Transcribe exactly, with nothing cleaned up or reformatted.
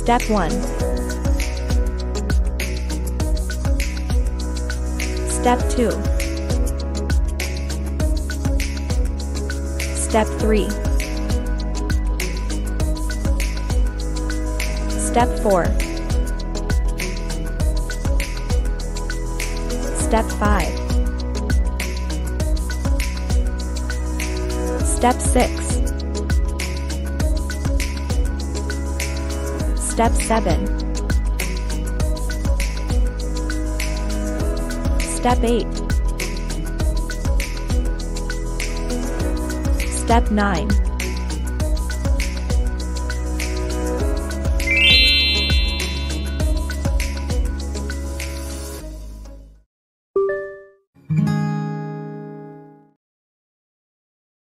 Step one. Step two. Step three. Step four. Step five. Step six. Step seven. Step eight. Step nine.